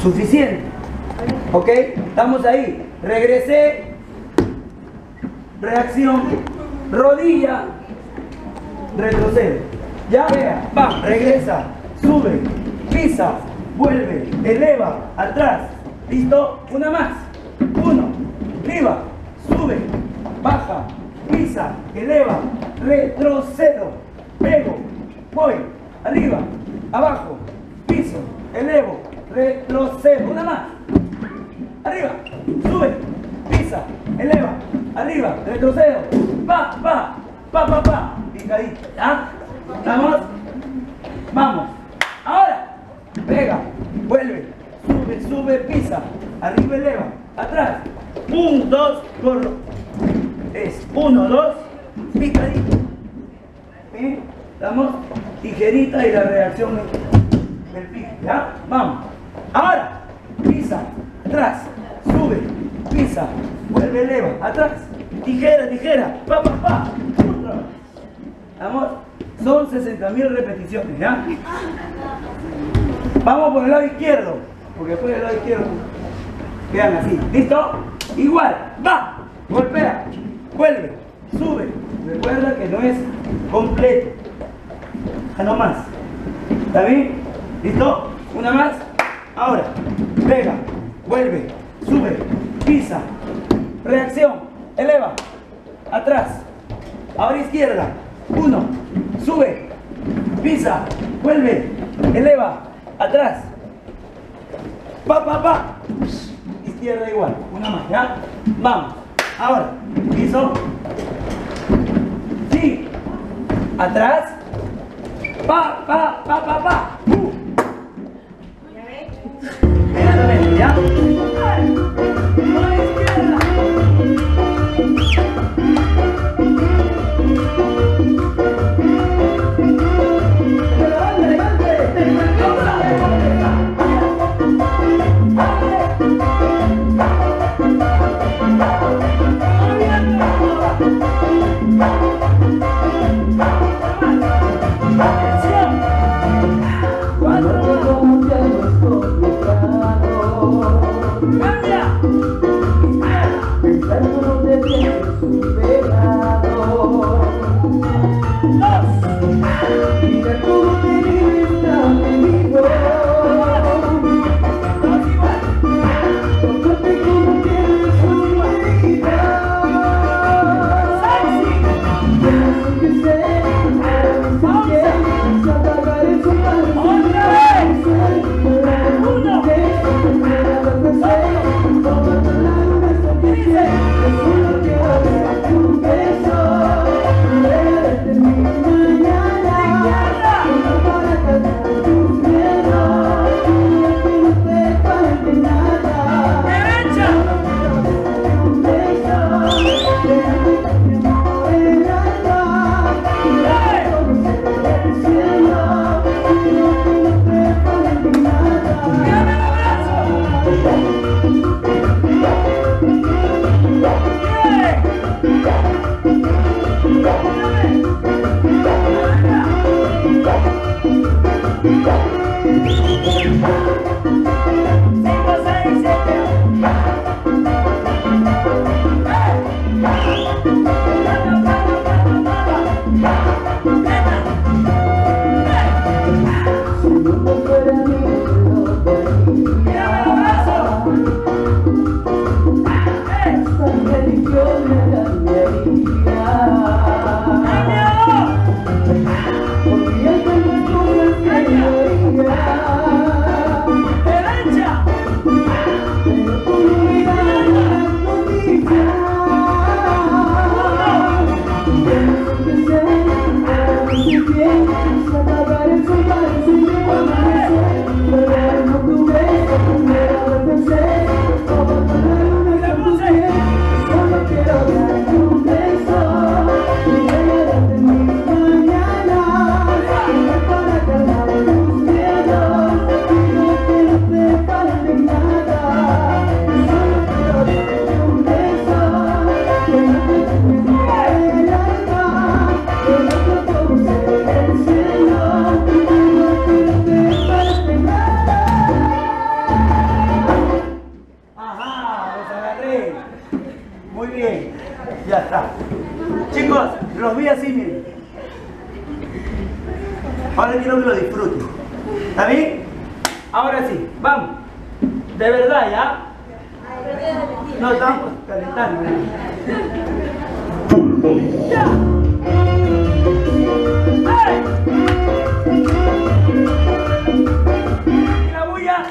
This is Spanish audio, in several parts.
Suficiente. ¿Ok? Estamos ahí. Regresé. Reacción. Rodilla. Retrocedo. Ya vea. Va. Regresa. Sube. Pisa. Vuelve. Eleva. Atrás. ¿Listo? Una más. 1. Arriba. Sube. Baja. Pisa. Eleva. Retrocedo. Pego. Voy. Arriba. Abajo. Piso. Elevo. Retrocedo. Una más. Arriba. Sube. Pisa. Eleva. Arriba. Retrocedo. Pa, pa. Pa, pa, pa. Picadito. ¿Ya? ¿Estamos? Vamos. Ahora. Pega. Vuelve. Sube, sube, pisa. Arriba, eleva. Atrás. 1, 2, corro. Es 1, 2. Picadito. ¿Sí? ¿Estamos? Tijerita y la reacción del pique. ¿Ya? Vamos. Ahora. Pisa. Atrás. Sube. Pisa. Vuelve, eleva. Atrás. Tijera, tijera. Pa, pa, pa. Otra vez. ¿Estamos? Son 60.000 repeticiones. ¿Ya? Vamos por el lado izquierdo. Porque después del lado izquierdo quedan así. ¿Listo? Igual. Va. Golpea. Vuelve. Sube. Recuerda que no es completo. Ya no más. ¿Está bien? ¿Listo? Una más. Ahora. Pega. Vuelve. Sube. Pisa. Reacción. Eleva. Atrás. Ahora izquierda. 1. Sube. Pisa. Vuelve. Eleva. Atrás. Pa, pa, pa. Izquierda igual. Una más. ¿Ya? Vamos. Ahora. Piso. Sí. Atrás. Pa, pa, pa, pa, pa. Inmediatamente, ¿ya? Mano izquierda. ¿Está bien? Ahora sí, vamos. De verdad, ¿ya? No estamos calentando. ¡Ya! ¡Ay! ¿Y la bulla?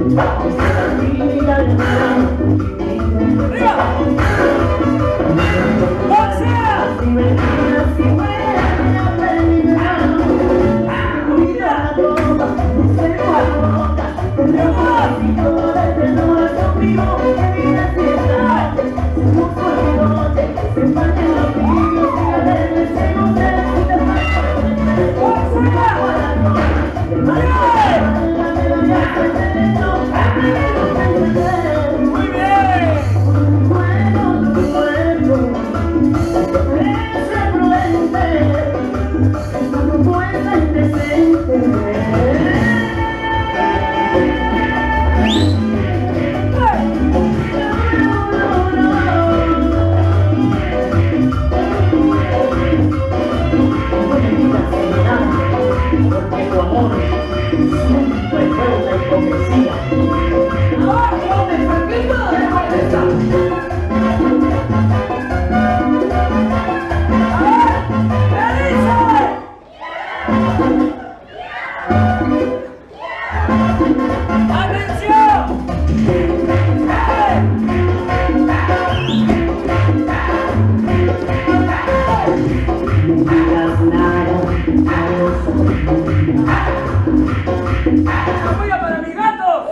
¡Apoya para mi gato!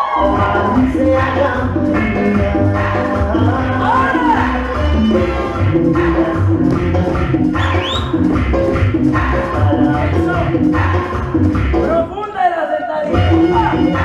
Profunda de la sentadilla.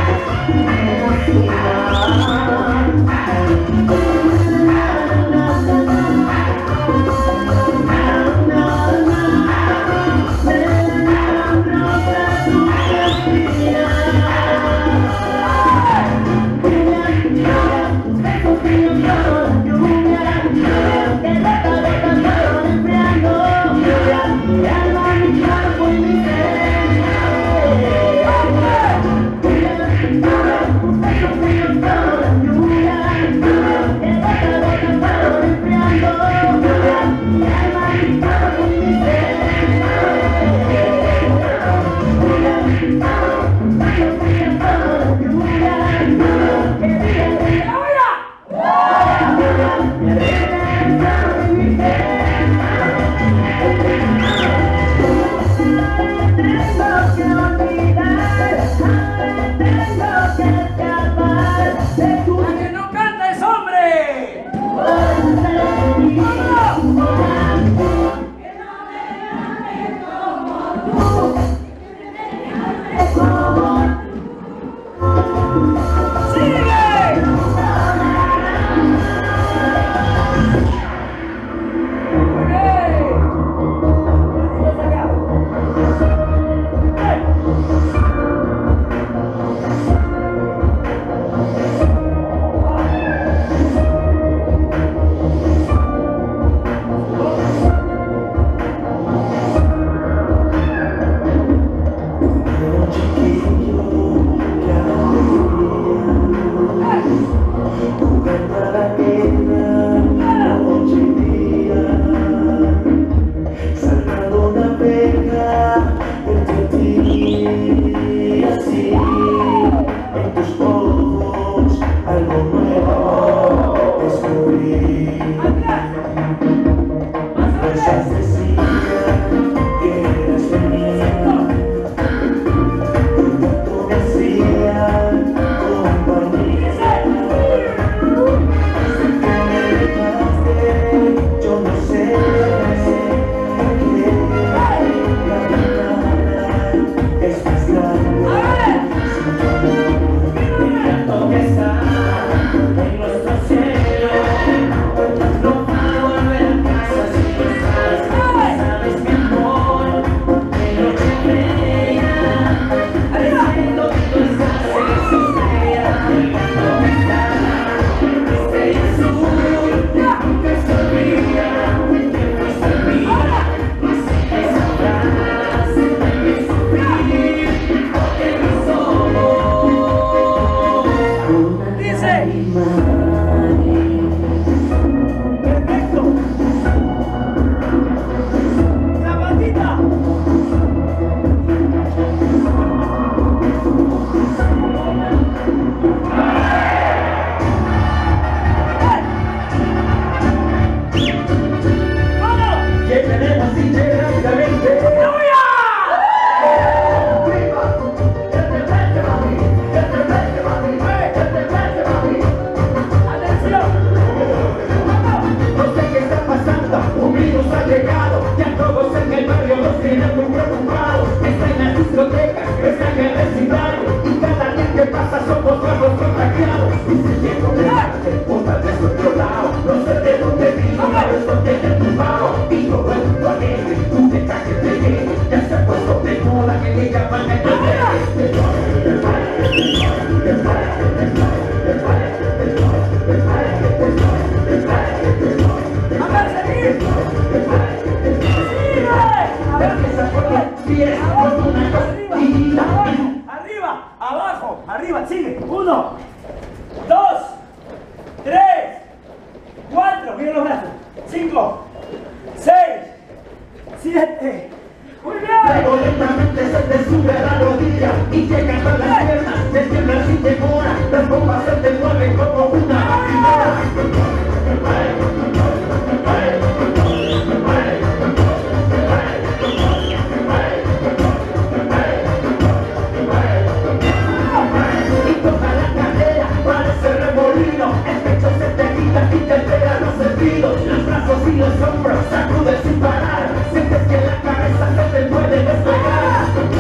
vecindario y cada día que pasa somos nuevos contagiados. Y si llego de Marte, otra vez otro lado. No sé de dónde vino, pero esto tiene tumbado. Y todo el mundo alegre, tú deja que te llegue. Ya se ha puesto de moda que le llaman el Arriba, abajo, arriba, sigue. 1, 2, 3, 4, mira los brazos. 5, 6, 7. Muy bien. Luego lentamente se te sube a la rodilla y llegan a las piernas, te tiemblas y te demora. Las bombas se te mueven como una maquinera. Y toda la cadera parece remolino. El pecho se te quita y te pega los sentidos. Los brazos y los hombros sacuden sin parar. Sientes que la cabeza se te puede despegar.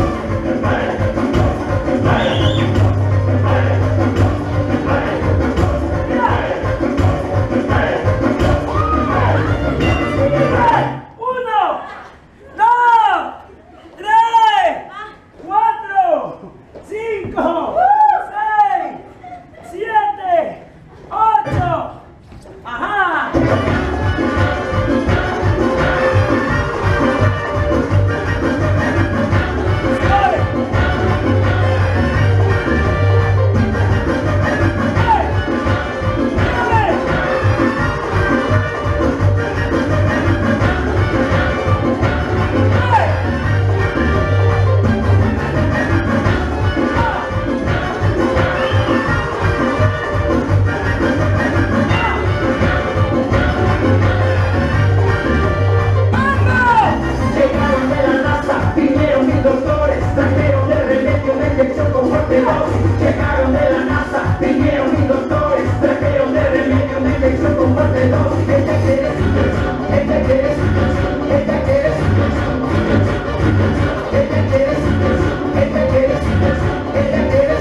Llegaron de la NASA, vinieron mis doctores, trajeron de remedio una inyección con fuerte dosis. ¿Ella qué es? ¿Ella qué es? ¿Ella qué es? ¿Ella qué es? ¿Ella qué es? ¿Ella qué es?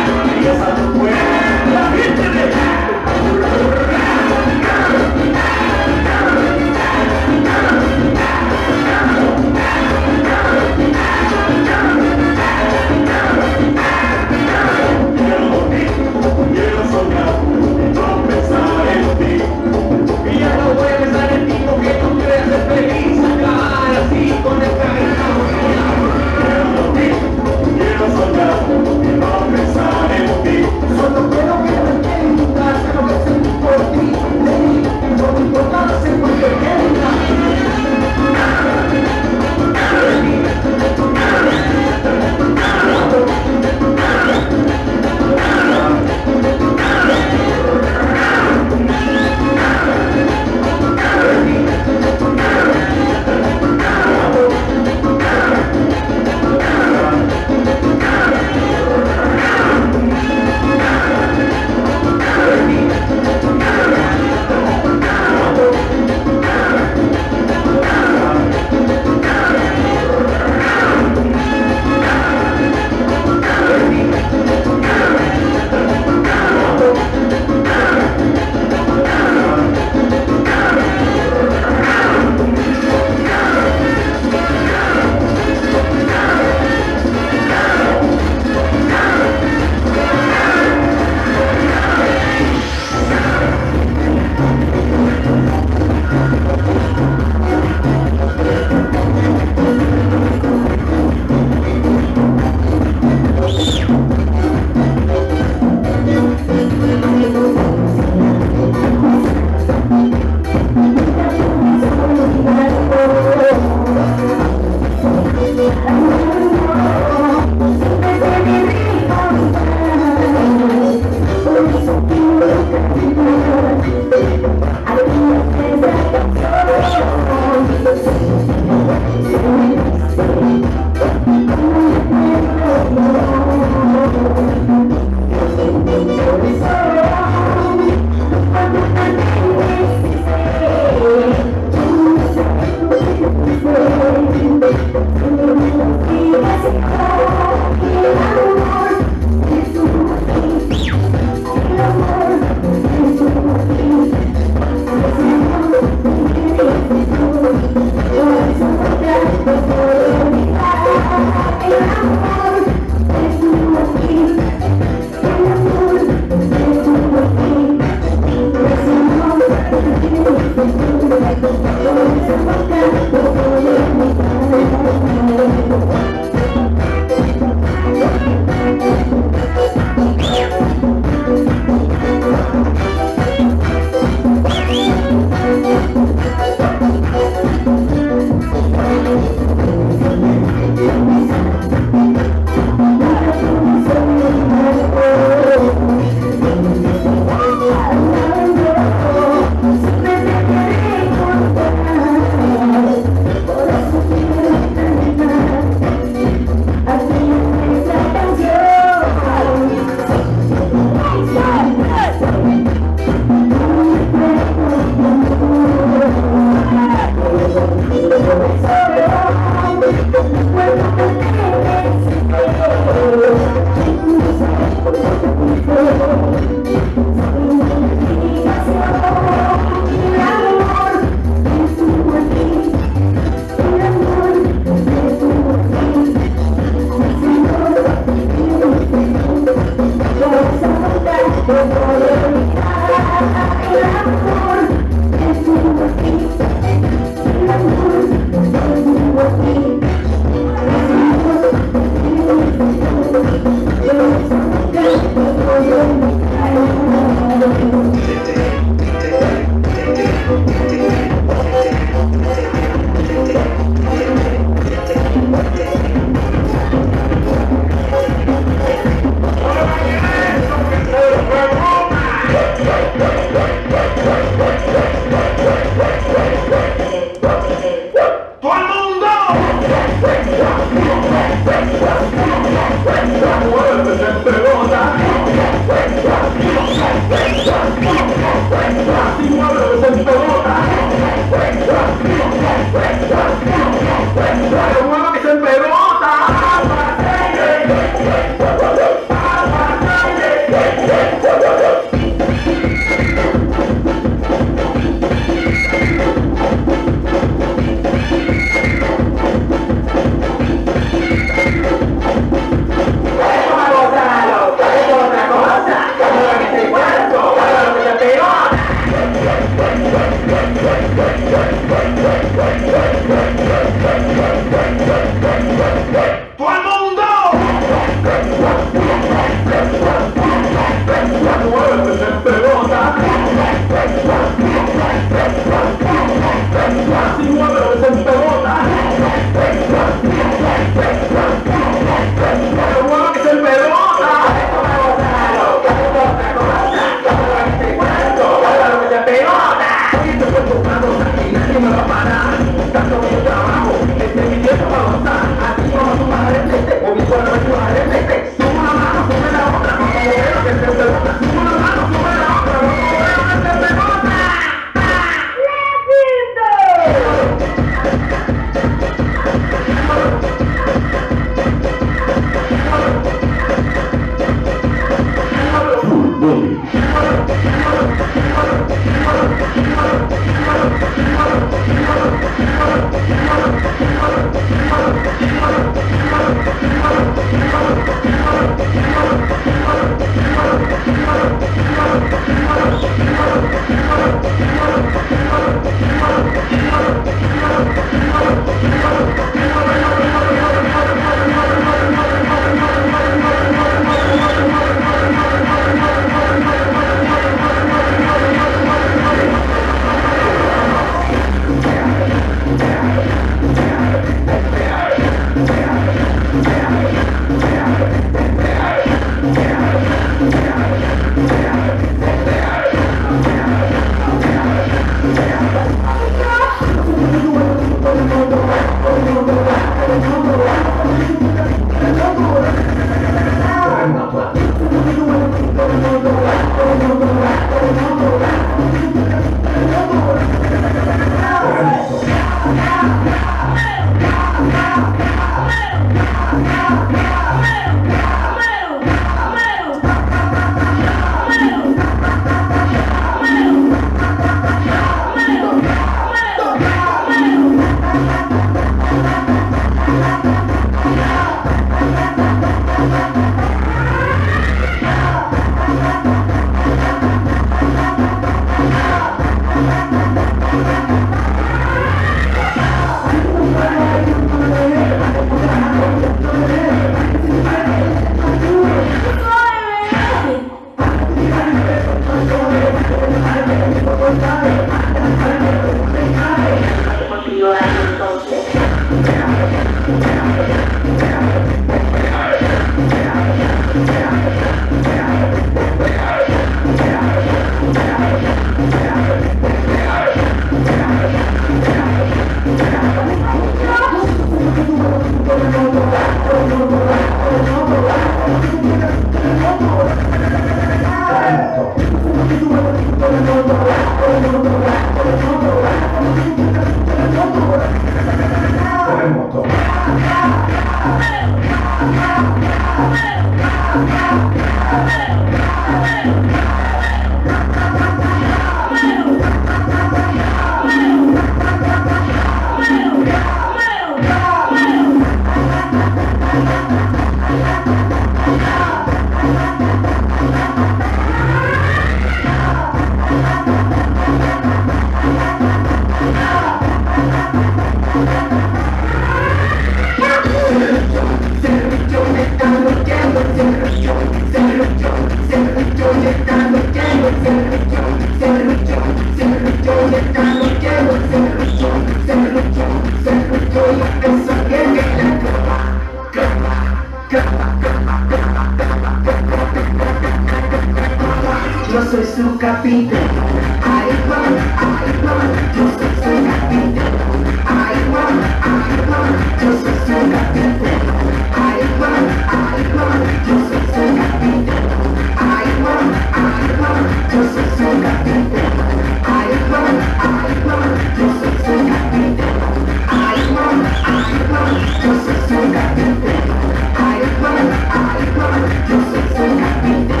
Yo soy su capitán, ay mamá, yo soy su capitán, ay mamá, yo soy su capitán, ay mamá, yo soy su capitán, ay mamá, yo soy su capitán, ay mamá, yo soy su capitán, ay mamá, yo soy su capitán, ay mamá, yo soy su capitán.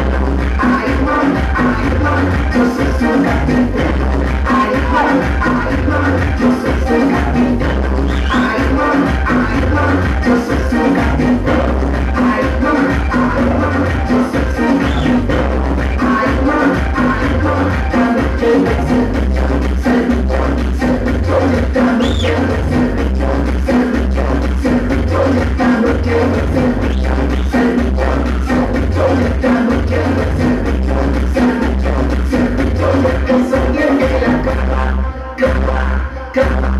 Yo soy su capitán, ay mamá, yo soy su capitán, ay mamá, yo soy su capitán, ay mamá, yo soy su capitán, ay mamá, dame que me dame que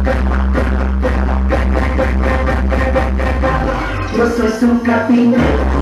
yo soy su capitán.